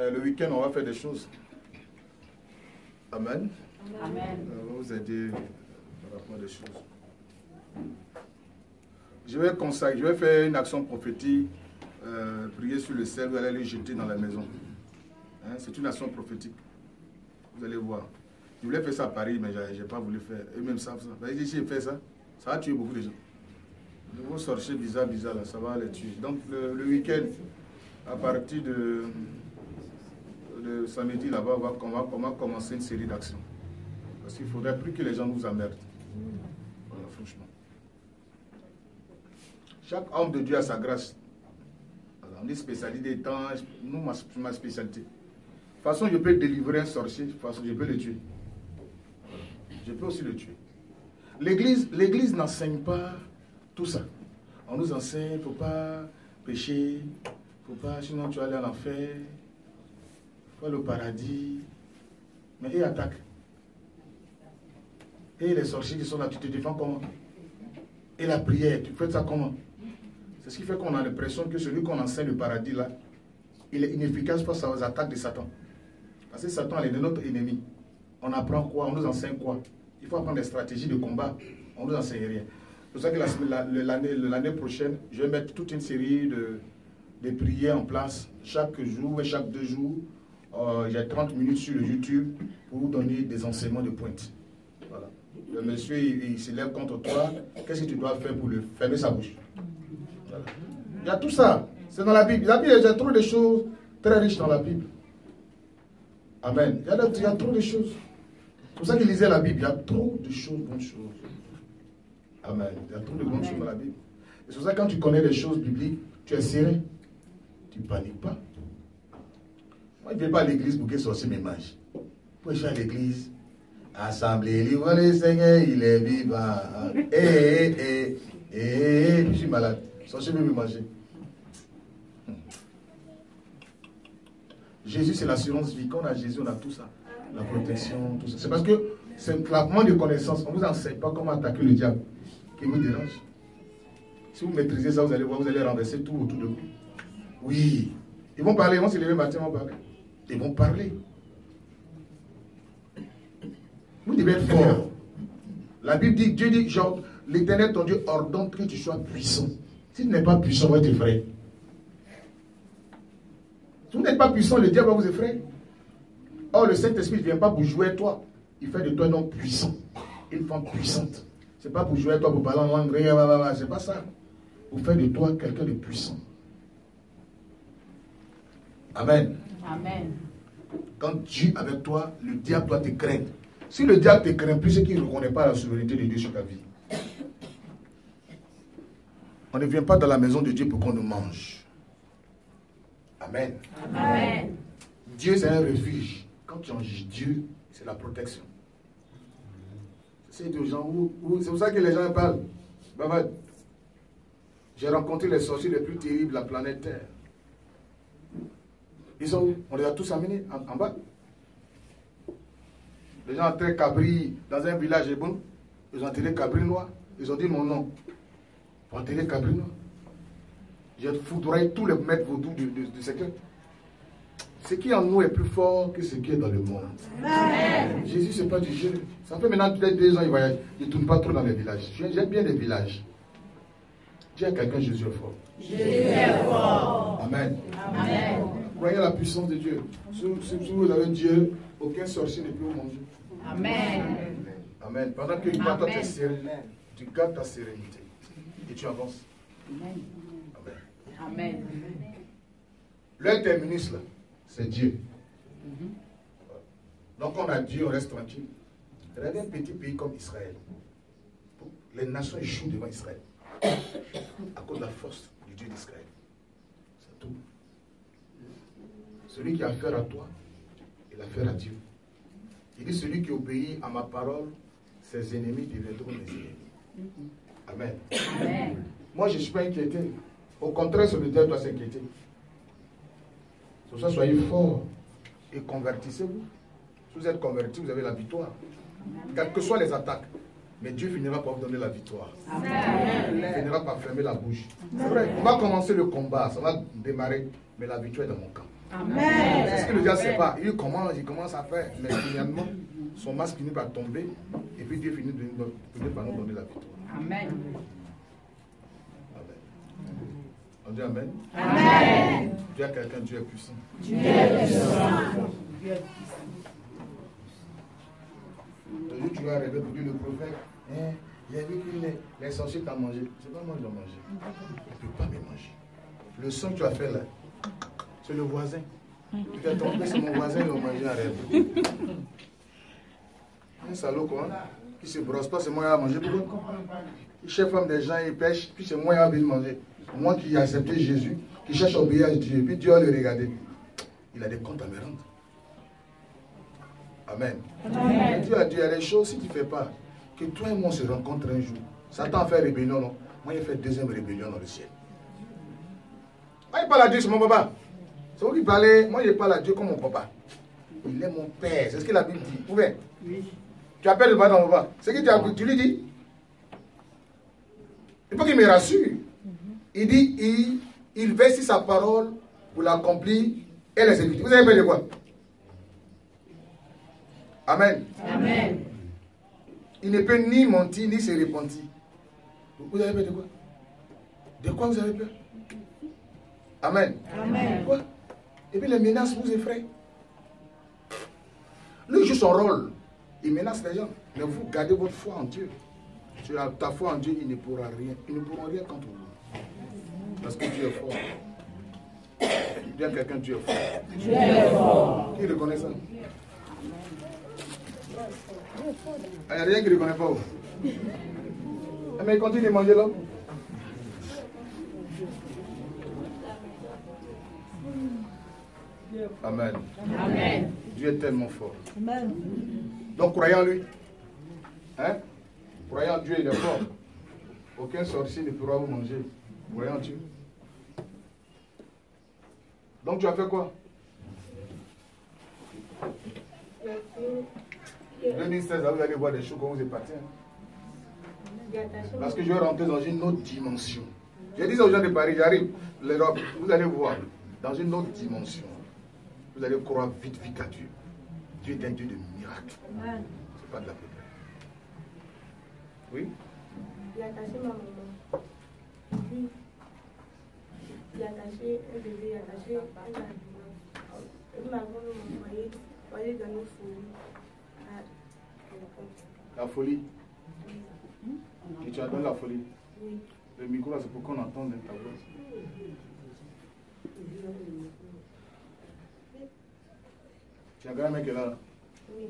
Le week-end, on va faire des choses. Amen. Amen. On va vous aider par rapport à des choses. Je vais faire une action prophétique, prier sur le sel, vous allez le jeter dans la maison. Hein, c'est une action prophétique. Vous allez voir. Je voulais faire ça à Paris, mais je n'ai pas voulu faire. Eux-mêmes savent ça. Vous avez dit, si je fais ça, ça va tuer beaucoup de gens. De vos sorciers bizarres, là, ça va les tuer. Donc le week-end, à partir de samedi, là-bas, on va commencer une série d'actions. Parce qu'il ne faudrait plus que les gens nous emmerdent. Voilà, franchement. Chaque homme de Dieu a sa grâce. Voilà, on dit spécialité des temps, nous, ma spécialité. De toute façon, je peux délivrer un sorcier, de toute façon, je peux le tuer. Voilà. Je peux aussi le tuer. L'Église n'enseigne pas tout ça. On nous enseigne, il ne faut pas pécher, sinon tu vas aller à l'enfer, il faut aller au paradis. Mais ils attaquent. Et les sorciers qui sont là, tu te défends comment? Et la prière, tu fais ça comment? C'est ce qui fait qu'on a l'impression que celui qu'on enseigne le paradis là, il est inefficace face aux attaques de Satan. Parce que Satan est notre ennemi. On apprend quoi? On nous enseigne quoi? Il faut apprendre des stratégies de combat. On ne nous enseigne rien. C'est pour ça que l'année prochaine, je vais mettre toute une série de prières en place. Chaque jour et chaque 2 jours, j'ai 30 minutes sur le YouTube pour vous donner des enseignements de pointe. Voilà. Le monsieur, il se lève contre toi. Qu'est-ce que tu dois faire pour le fermer sa bouche? Voilà. Il y a tout ça. C'est dans la Bible. La Bible, il y a trop de choses très riches dans la Bible. Amen. Il y a trop de choses. C'est pour ça qu'il lisait la Bible. Il y a trop de choses, bonnes choses. Amen. Il y a trop de bonnes choses dans la Bible. Et c'est pour ça que quand tu connais les choses bibliques, tu es serré. Tu ne paniques pas. Moi, je ne vais pas à l'église pour que sorcier me mange. Pourquoi je suis à l'église? Assemblée, le Seigneur, il est vivant. Je suis malade. Sorcier veut me manger. Jésus, c'est l'assurance vie. Quand on a Jésus, on a tout ça. La protection, tout ça. C'est parce que c'est la manque de connaissances. On ne vous enseigne pas comment attaquer le diable qui vous dérange. Si vous maîtrisez ça, vous allez voir, vous allez renverser tout autour de vous. Oui. Ils vont parler, ils vont se lever le matin, ils vont parler. Ils vont parler. Vous devez être fort. La Bible dit, Dieu dit, genre, l'Éternel, ton Dieu, ordonne que tu sois puissant. Si tu n'es pas puissant, on va t'effrayer. Si vous n'êtes pas puissant, le diable va vous effrayer. Or, le Saint-Esprit ne vient pas pour jouer toi. Il fait de toi un homme puissant. Une femme puissante. Ce n'est pas pour jouer toi, pour parler en langue. C'est pas ça. Pour faire de toi quelqu'un de puissant. Amen. Amen. Quand Dieu est avec toi, le diable doit te craindre. Si le diable te craint plus, c'est qu'il ne reconnaît pas la souveraineté de Dieu sur ta vie. On ne vient pas dans la maison de Dieu pour qu'on nous mange. Amen. Amen. Dieu, c'est un refuge. Quand tu engages Dieu, c'est la protection. C'est pour ça que les gens parlent. J'ai rencontré les sorciers les plus terribles de la planète Terre. Ils sont où? On les a tous amenés en bas. Les gens entraient Cabri dans un village bon. Ils ont enterré Cabri noir. Ils ont dit mon nom. Pour enterrer Cabri noir. J'ai foudroyé tous les maîtres vaudous du secteur. Ce qui en nous est plus fort que ce qui est dans le monde. Amen. Jésus, ce n'est pas du jeu. Ça fait maintenant peut-être 2 ans, il voyage. Il ne tourne pas trop dans les villages. J'aime bien les villages. Dis à quelqu'un, Jésus est fort. Jésus est fort. Amen. Amen. Croyez à la puissance de Dieu. Si vous avez Dieu, aucun sorcier ne peut vous manger. Amen. Amen. Pendant que toi, tu es serein, tu gardes ta sérénité. Et tu avances. Amen. Amen. Amen. L'un terminus, là, c'est Dieu. Donc on a Dieu, on reste tranquille. Regardez un petit pays comme Israël. Les nations échouent devant Israël. À cause de la force du Dieu d'Israël. C'est tout. Celui qui a affaire à toi, il a affaire à Dieu. Il dit, celui qui obéit à ma parole, ses ennemis deviendront mes ennemis. Amen. Amen. Moi, je ne suis pas inquiété. Au contraire, ce diable doit s'inquiéter. Pour ça, soyez forts et convertissez-vous. Si vous êtes convertis, vous avez la victoire. Quelles que soient les attaques. Mais Dieu finira par vous donner la victoire. Amen. Il finira par fermer la bouche. C'est vrai, on va commencer le combat, ça va démarrer, mais la victoire est dans mon camp. Amen. C'est ce que le diable ne sait pas. Il commence à faire, mais finalement, son masque finit par tomber, et puis Dieu finit par nous donner la victoire. Amen. On dit Amen. Amen. Dis à quelqu'un, Dieu est puissant. Dieu est puissant. Le jour où tu vas rêver pour dire le prophète, il a vu que les sorciers t'ont mangé. C'est pas moi qui l'ai mangé. Il ne peut pas me manger. Le son que tu as fait là, c'est le voisin. Tu t'es trompé, c'est mon voisin qui l'a mangé en rêve. Un salaud quoi, qui se brosse pas, c'est moi qui ai mangé. Pourquoi? Il cherche femme des gens, il pêche, puis c'est moi qui ai envie de manger. Moi qui ai accepté Jésus, qui cherche à obéir à Dieu, puis Dieu a le regardé. Il a des comptes à me rendre. Amen. Amen. Dieu a dit, il y a des choses, si tu ne fais pas, que toi et moi on se rencontrent un jour. Satan a fait rébellion, non? Moi, j'ai fait deuxième rébellion dans le ciel. Moi, il parle à Dieu, c'est mon papa. C'est vous qui parlez, moi, je parle à Dieu comme mon papa. Il est mon père, c'est ce que la Bible dit. Où est? Oui. Tu appelles le papa dans mon papa. C'est que tu lui dis. Il faut qu'il me rassure. Il dit, il verse sa parole pour l'accomplir et l'exécuter. Vous avez peur de quoi? Amen. Amen. Il ne peut ni mentir ni se repentir. Vous avez peur de quoi? De quoi vous avez peur? Amen. Amen. Quoi? Et puis les menaces vous effraient. Lui joue son rôle. Il menace les gens. Mais vous gardez votre foi en Dieu. Tu as ta foi en Dieu, il ne pourra rien. Ils ne pourront rien contre vous. Parce que Dieu est fort. Dis à quelqu'un, Dieu est fort. Dieu est fort. Qui reconnaît ça? Il n'y a rien qui ne reconnaît pas. Mais il continue de manger là. Amen. Amen. Dieu est tellement fort. Amen. Donc croyez en lui. Hein? Croyez en Dieu, il est fort. Aucun sorcier ne pourra vous manger. Croyez en Dieu. Donc tu as fait quoi? 2016, là, vous allez voir des choses quand vous êtes parti. Hein? Parce que je vais rentrer dans une autre dimension. Je dis aux gens de Paris, j'arrive, l'Europe, vous allez voir, dans une autre dimension. Vous allez croire vite à Dieu. Dieu est un Dieu de miracles. Ce n'est pas de la prière. Oui? Il a attaché ma maman. Il a attaché un bébé, il a attaché un ambulance. Et puis ma grand-mère m'a envoyé dans nos folies. La folie? Et tu as donné la folie? Oui. Le micro, c'est pour qu'on entende ta voix. Tu as grand mec qui est là? Oui.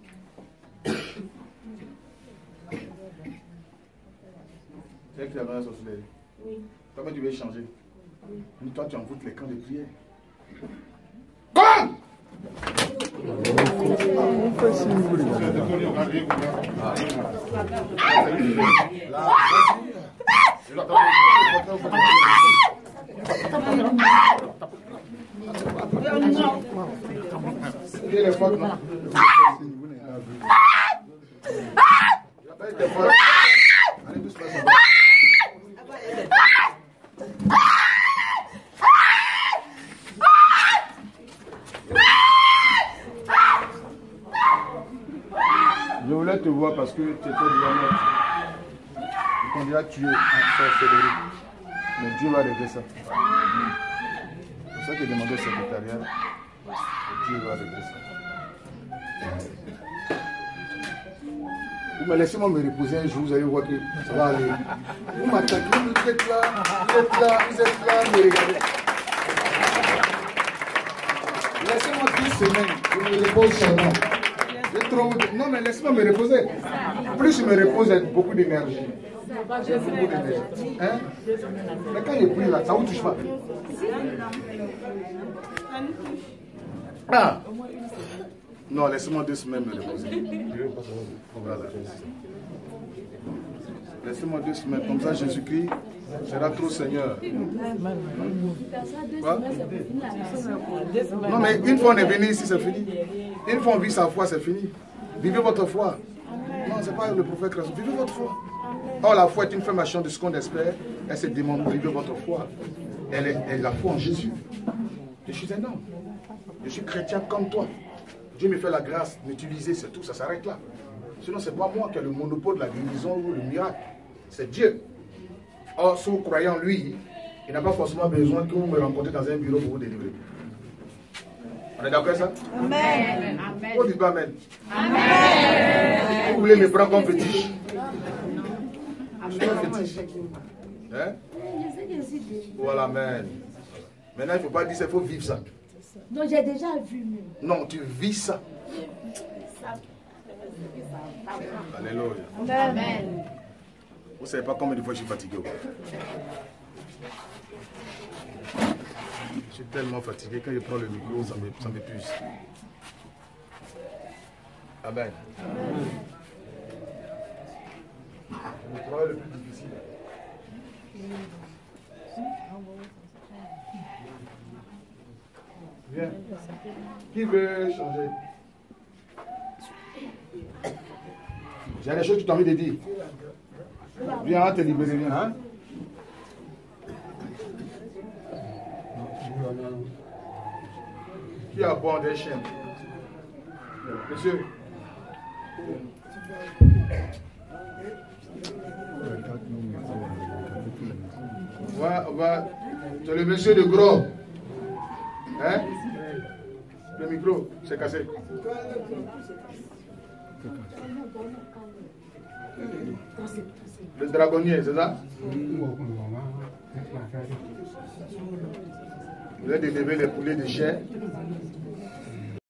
C'est elle qui a donné la sorcellerie? Oui. Comment tu veux changer? Oui. Mais toi, tu envoûtes les camps de prière. Quoi? Je voulais te voir parce que tu étais déjà mort. Ils t'ont déjà tué en sorcellerie. Mais Dieu va régler ça. C'est pour ça que j'ai demandé au secrétariat. Et Dieu va régler ça. Mais laissez-moi me reposer un jour, vous allez voir que ça va aller. Vous m'attaquez, vous êtes là, vous êtes là, me regardez. Laissez-moi 2 semaines, je me repose seulement. Non, mais laisse-moi me reposer. Plus je me repose, j'ai beaucoup d'énergie. J'ai beaucoup d'énergie. Hein? Mais quand je prie là, ça ne vous touche pas. Ah! Non, laisse-moi 2 semaines me reposer. Voilà. Laissez-moi 2 semaines. Comme ça, Jésus-Christ sera trop Seigneur. Quoi? Non, mais une fois on est venu ici, c'est fini. Une fois on vit sa foi, c'est fini. Vivez votre foi. Non, ce n'est pas le prophète Christ. Vivez votre foi. Or, la foi est une formation de ce qu'on espère. Elle se demande, vivez votre foi. Elle est la foi en Jésus. Je suis un homme. Je suis chrétien comme toi. Dieu me fait la grâce d'utiliser, c'est tout, ça s'arrête là. Sinon, ce n'est pas moi qui ai le monopole de la guérison ou le miracle. C'est Dieu. Or, si vous croyez en lui, il n'a pas forcément besoin que vous me rencontrez dans un bureau pour vous délivrer. On est d'accord avec ça? Amen. Vous dites pas Amen. Amen. Vous voulez me prendre comme fétiche? Je suis un fétiche. Hein? Voilà, Amen. Maintenant, il ne faut pas dire ça, il faut vivre ça. Non, j'ai déjà vu. Non, tu vis ça. Alléluia. Amen. Vous ne savez pas combien de fois je suis fatigué. Je suis tellement fatigué, quand je prends le micro, ça m'épuise. Amen. Le travail le plus difficile. Viens. Qui veut changer? J'ai des choses que tu as envie de dire. Viens, te libérer, viens. Hein? Qui a bon des chiens? Monsieur. C'est le monsieur de gros. Hein? Le micro, c'est cassé. Le dragonnier, c'est ça? Vous avez délevé les poulets de chair.